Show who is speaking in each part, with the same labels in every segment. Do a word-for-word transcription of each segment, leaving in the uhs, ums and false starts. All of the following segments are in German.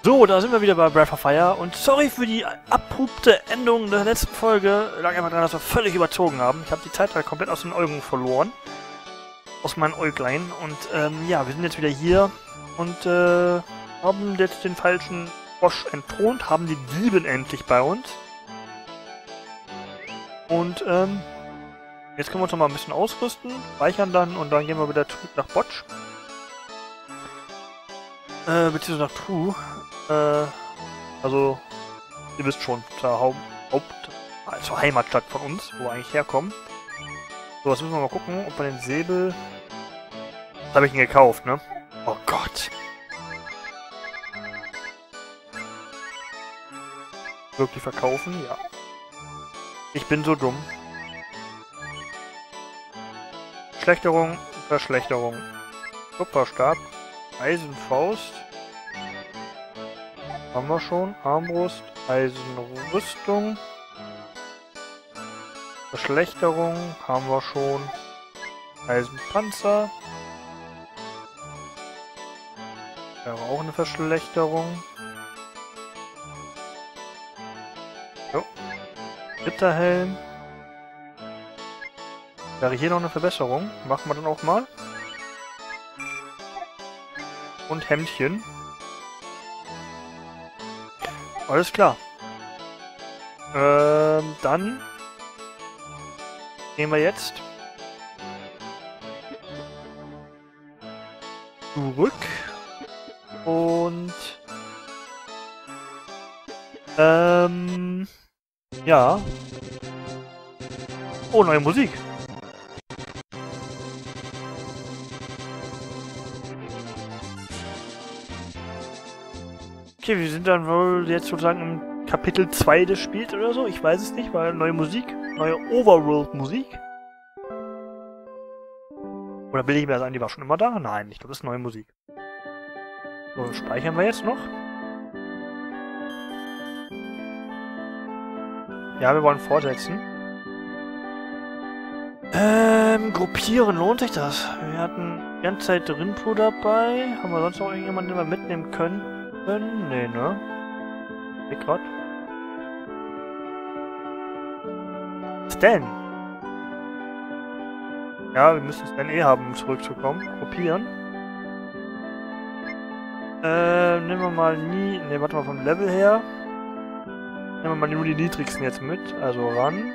Speaker 1: So, da sind wir wieder bei Breath of Fire und sorry für die abrupte Endung der letzten Folge. Lag einfach daran, dass wir völlig überzogen haben. Ich habe die Zeit halt komplett aus den Augen verloren. Aus meinen Äuglein. Und ähm, ja, wir sind jetzt wieder hier und äh, haben jetzt den falschen Frosch entthront, haben die Dieben endlich bei uns. Und ähm, jetzt können wir uns noch mal ein bisschen ausrüsten, speichern dann und dann gehen wir wieder zurück nach Botsch. Äh, beziehungsweise nach True. Äh, also, ihr wisst schon, zur Haupt, Haupt also Heimatstadt von uns, wo wir eigentlich herkommen. So, jetzt müssen wir mal gucken, ob wir den Säbel... Das habe ich ihn gekauft, ne? Oh Gott. Wirklich verkaufen? Ja. Ich bin so dumm. Verschlechterung, Verschlechterung. Kupferstab. Eisenfaust. Haben wir schon. Armbrust. Eisenrüstung. Verschlechterung. Haben wir schon. Eisenpanzer. Wäre auch eine Verschlechterung. Jo. Ritterhelm. Wäre hier noch eine Verbesserung. Machen wir dann auch mal. Und Hemdchen. Alles klar. Ähm, dann gehen wir jetzt zurück und ähm, ja. Oh, neue Musik. Okay, wir sind dann wohl jetzt sozusagen im Kapitel zwei des Spiels oder so. Ich weiß es nicht, weil neue Musik, neue Overworld-Musik. Oder bilde ich mir das ein, die war schon immer da? Nein, ich glaube, das ist neue Musik. So, speichern wir jetzt noch. Ja, wir wollen fortsetzen. Ähm, gruppieren, lohnt sich das? Wir hatten die ganze Zeit Rinpo dabei. Haben wir sonst noch irgendjemanden, den wir mitnehmen können? Nee, ne? Ich grad. Stan! Ja, wir müssen Stan eh haben, um zurückzukommen. Kopieren. Äh, nehmen wir mal nie... Ne, warte mal vom Level her. Nehmen wir mal nur die niedrigsten jetzt mit. Also Rand.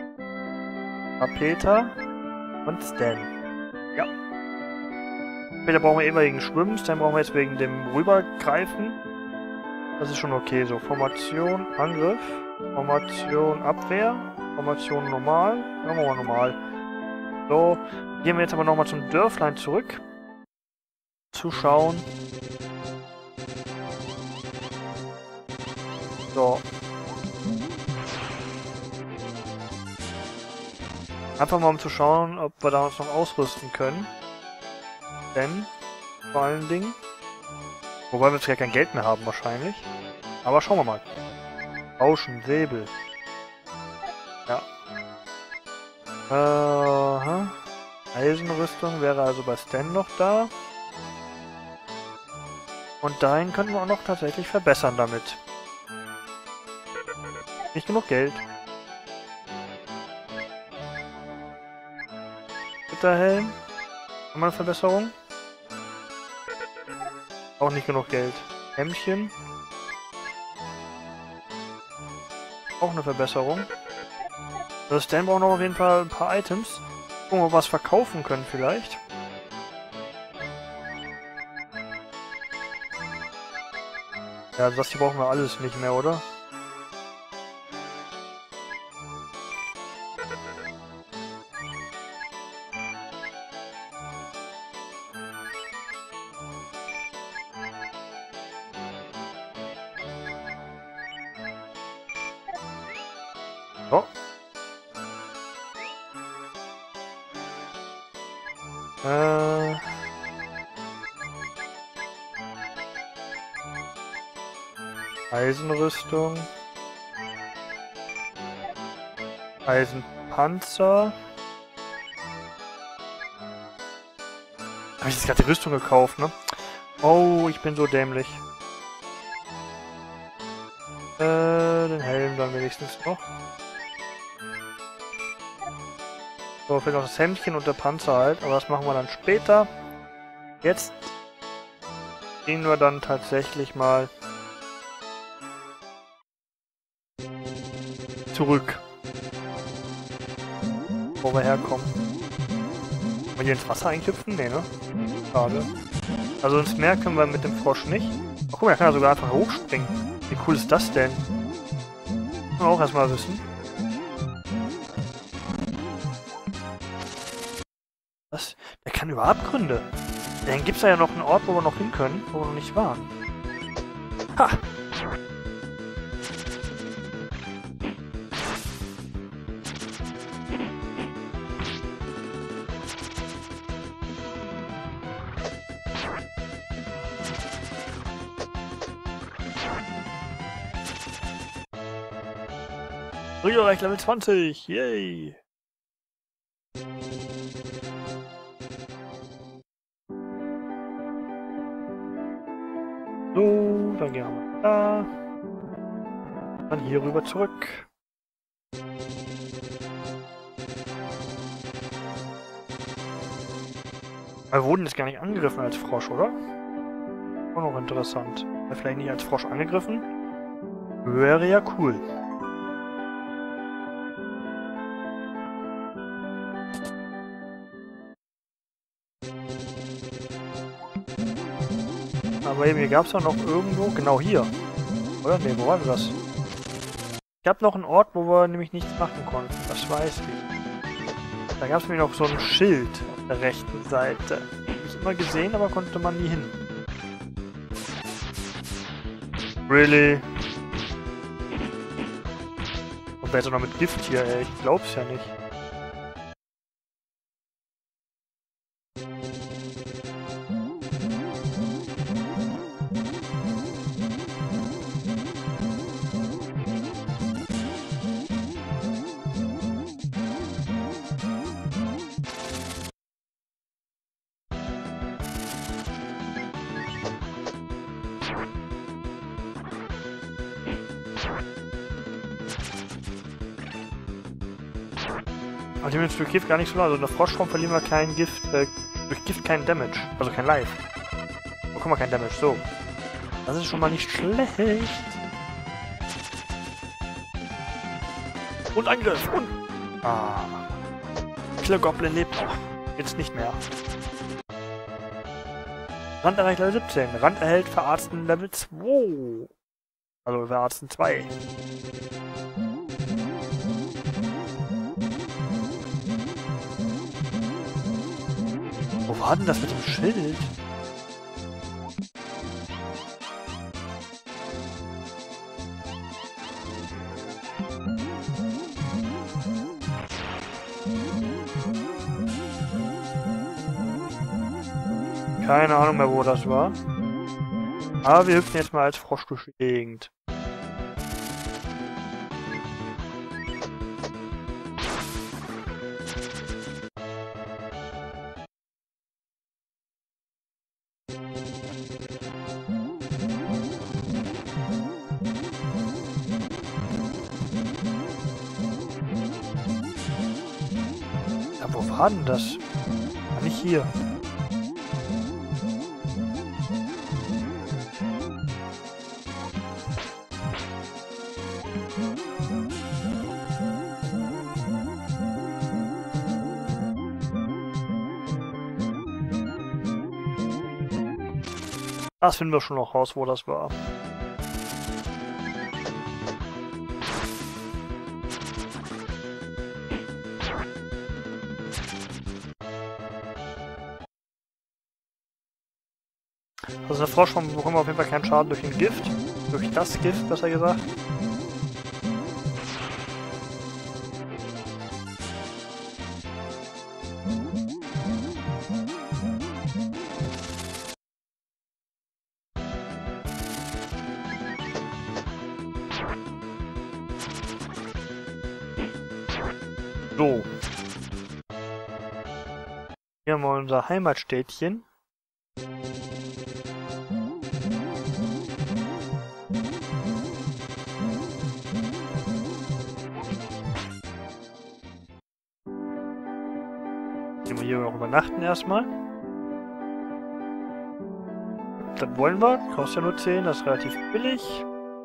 Speaker 1: Peter. Und Stan. Ja. Peter brauchen wir eh wegen Schwimmen, Stan brauchen wir jetzt wegen dem Rübergreifen. Das ist schon okay. So, Formation, Angriff, Formation, Abwehr, Formation normal. Machen wir mal normal. So, gehen wir jetzt aber nochmal zum Dörflein zurück. Zu schauen. So. Einfach mal um zu schauen, ob wir da uns noch ausrüsten können. Denn, vor allen Dingen. Wobei wir jetzt gar kein Geld mehr haben wahrscheinlich. Aber schauen wir mal. Rauschen, Säbel. Ja. Aha. Eisenrüstung wäre also bei Stan noch da. Und dahin könnten wir auch noch tatsächlich verbessern damit. Nicht genug Geld. Ritterhelm. Haben wir eine Verbesserung? Auch nicht genug Geld. Hemdchen. Auch eine Verbesserung. Das Stan braucht noch auf jeden Fall ein paar Items. Gucken, ob wir was verkaufen können vielleicht. Ja, das hier brauchen wir alles nicht mehr, oder? So. Äh. Eisenrüstung. Eisenpanzer. Habe ich jetzt gerade die Rüstung gekauft, ne? Oh, ich bin so dämlich. Äh, den Helm dann wenigstens noch. So, vielleicht noch das Hemdchen und der Panzer halt, aber das machen wir dann später. Jetzt gehen wir dann tatsächlich mal zurück. Wo wir herkommen. Wollen wir hier ins Wasser eigentlich hüpfen? Nee, ne? Schade. Also ins Meer können wir mit dem Frosch nicht. Oh, guck mal, er kann ja sogar einfach hochspringen. Wie cool ist das denn? Müssen wir auch erstmal wissen. Was? Der kann über Abgründe. Dann gibt es da ja noch einen Ort, wo wir noch hin können, wo wir noch nicht waren. Ha! Rio reicht Level zwanzig! Yay! So, dann gehen wir mal da. Dann hier rüber zurück. Wir wurden jetzt gar nicht angegriffen als Frosch, oder? Auch noch interessant. Wäre vielleicht nicht als Frosch angegriffen? Wäre ja cool. Aber eben, hier gab es ja noch irgendwo, genau hier. Oder? Ne, wo war das? Ich gab noch einen Ort, wo wir nämlich nichts machen konnten. Das weiß ich. Da gab es nämlich noch so ein Schild auf der rechten Seite. Habe ich immer gesehen, aber konnte man nie hin. Really? Und wer ist auch noch mit Gift hier, ey? Ich glaub's ja nicht. Aber die mit durch Gift gar nicht so, also in der Froschform verlieren wir kein Gift, äh, durch Gift kein Damage, also kein Life. Oh, guck mal, kein Damage, so. Das ist schon mal nicht schlecht. Und Angriff, und... Ah. Killer Goblin lebt noch. Jetzt nicht mehr. Rand erreicht Level siebzehn. Rand erhält Verarzten Level zwei. Also Verarzten zwei. Wo war denn das mit dem Schild? Keine Ahnung mehr, wo das war. Aber wir hüpfen jetzt mal als Frosch durch die Gegend. Ja, wo war denn das? War nicht hier. Das finden wir schon noch raus, wo das war. Also eine Froschform bekommen wir auf jeden Fall keinen Schaden durch den Gift. Durch das Gift, besser gesagt. So. Hier haben wir unser Heimatstädtchen. gehen wir hier noch übernachten erstmal. Das wollen wir. Kostet ja nur zehn, das ist relativ billig.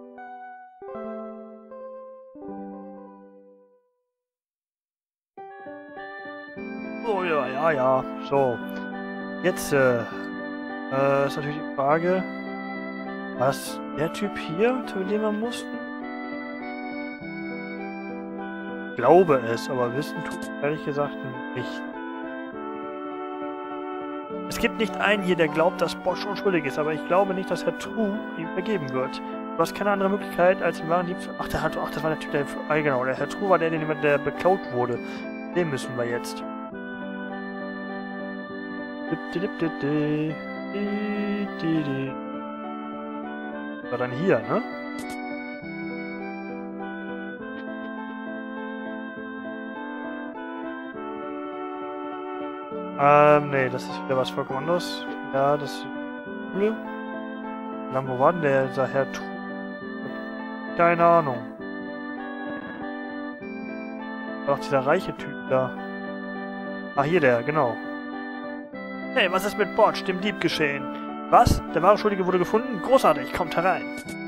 Speaker 1: Oh ja, ja, ja. So. Jetzt äh, äh, ist natürlich die Frage, was der Typ hier, zu dem wir mussten? Ich glaube es, aber wissen tut es ehrlich gesagt nicht. Es gibt nicht einen hier, der glaubt, dass Bosch unschuldig ist, aber ich glaube nicht, dass Herr True ihm vergeben wird. Du hast keine andere Möglichkeit, als den wahren Dieb zu... Ach, der hat, ach, das war der Typ, der... Ah, genau, der Herr True war der, der, der beklaut wurde. Den müssen wir jetzt. War dann hier, ne? Ähm, nee, das ist wieder was vollkommen anderes. Ja, das ist... Dann, wo war denn der, dieser Herr True? Keine Ahnung. War doch dieser reiche Typ da. Ach, hier der, genau. Hey, was ist mit Botch, dem Dieb, geschehen? Was? Der wahre Schuldige wurde gefunden? Großartig, kommt herein.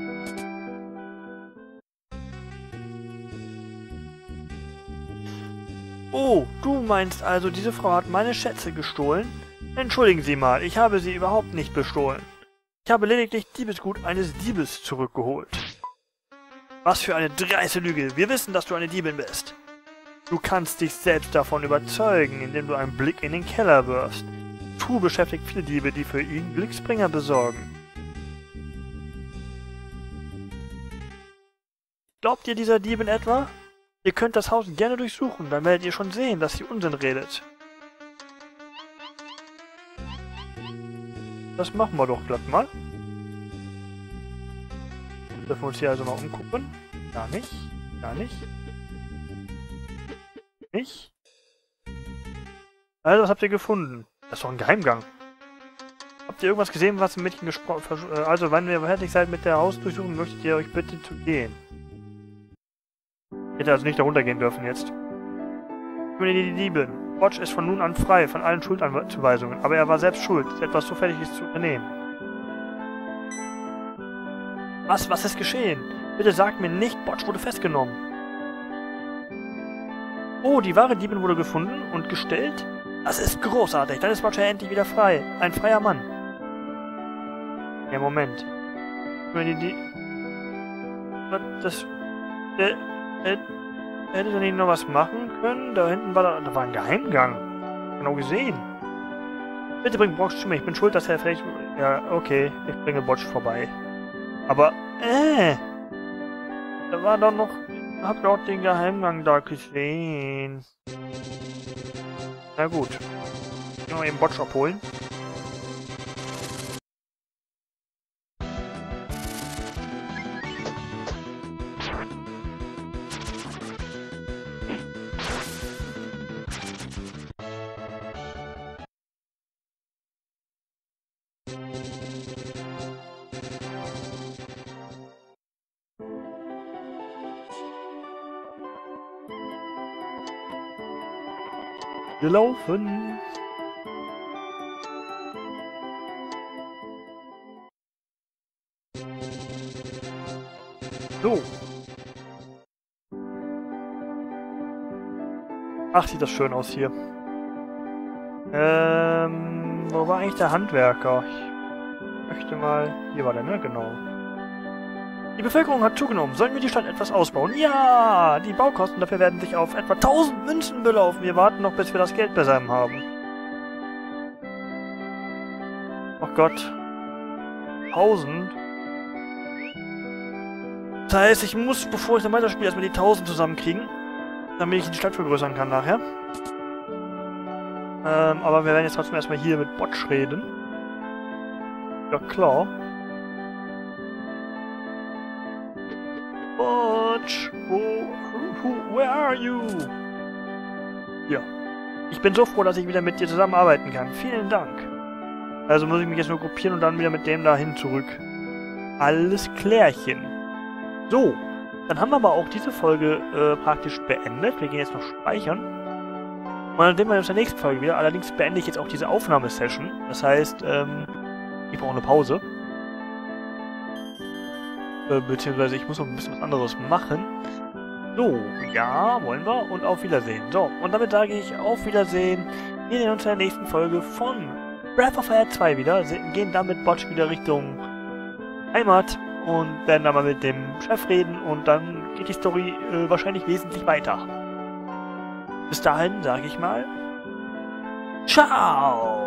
Speaker 1: Oh, du meinst also, diese Frau hat meine Schätze gestohlen? Entschuldigen Sie mal, ich habe sie überhaupt nicht bestohlen. Ich habe lediglich Diebesgut eines Diebes zurückgeholt. Was für eine dreiste Lüge. Wir wissen, dass du eine Diebin bist. Du kannst dich selbst davon überzeugen, indem du einen Blick in den Keller wirfst. True beschäftigt viele Diebe, die für ihn Glücksbringer besorgen. Glaubt ihr dieser Diebin etwa? Ihr könnt das Haus gerne durchsuchen, dann werdet ihr schon sehen, dass sie Unsinn redet. Das machen wir doch glatt mal. Dürfen wir uns hier also noch umgucken? Gar nicht. Gar nicht. Nicht. Also, was habt ihr gefunden? Das ist doch ein Geheimgang. Habt ihr irgendwas gesehen, was mit Mädchen gesprochen... Also, wenn ihr fertig seid mit der Hausdurchsuchung, möchtet ihr euch bitte zu gehen. Ich hätte also nicht darunter gehen dürfen jetzt. Ich bin die Diebin. Botch ist von nun an frei von allen Schuldzuweisungen, aber er war selbst schuld, etwas so Gefährliches zu unternehmen. Was? Was ist geschehen? Bitte sagt mir nicht, Botch wurde festgenommen. Oh, die wahre Diebin wurde gefunden und gestellt? Das ist großartig, dann ist Botch ja endlich wieder frei. Ein freier Mann. Ja, Moment. Wenn die... die das... Der... der hätte er nicht noch was machen können? Da hinten war da... Da war ein Geheimgang. Genau gesehen. Bitte bring Botch zu mir. Ich bin schuld, dass er vielleicht... Ja, okay. Ich bringe Botch vorbei. Aber... Äh... Da war doch noch... Ich hab doch den Geheimgang da gesehen. Na gut. Ich will mal eben Botch abholen. Wir laufen. So. Ach, sieht das schön aus hier. Ähm, wo war eigentlich der Handwerker? Ich möchte mal... Hier war der, ne? Genau. Die Bevölkerung hat zugenommen. Sollten wir die Stadt etwas ausbauen? Ja! Die Baukosten dafür werden sich auf etwa tausend Münzen belaufen. Wir warten noch, bis wir das Geld beisammen haben. Oh Gott. tausend? Das heißt, ich muss, bevor ich dann weiterspiele, erstmal die tausend zusammenkriegen. Damit ich die Stadt vergrößern kann nachher. Ähm, aber wir werden jetzt trotzdem erstmal hier mit Botch reden. Ja, klar. Botch, wo, who, where are you? Ja. Ich bin so froh, dass ich wieder mit dir zusammenarbeiten kann. Vielen Dank. Also muss ich mich jetzt nur gruppieren und dann wieder mit dem dahin zurück. Alles klärchen. So. Dann haben wir aber auch diese Folge äh, praktisch beendet. Wir gehen jetzt noch speichern. Und dann sehen wir uns in der nächsten Folge wieder. Allerdings beende ich jetzt auch diese Aufnahmesession. Das heißt, ähm, ich brauche eine Pause. Äh, beziehungsweise ich muss noch ein bisschen was anderes machen. So, ja, wollen wir. Und auf Wiedersehen. So, und damit sage ich auf Wiedersehen. Wir sehen uns in der nächsten Folge von Breath of Fire zwei wieder. Gehen dann mit Botch wieder Richtung Heimat und werden dann mal mit dem Chef reden. Und dann geht die Story äh, wahrscheinlich wesentlich weiter. Bis dahin sage ich mal, ciao!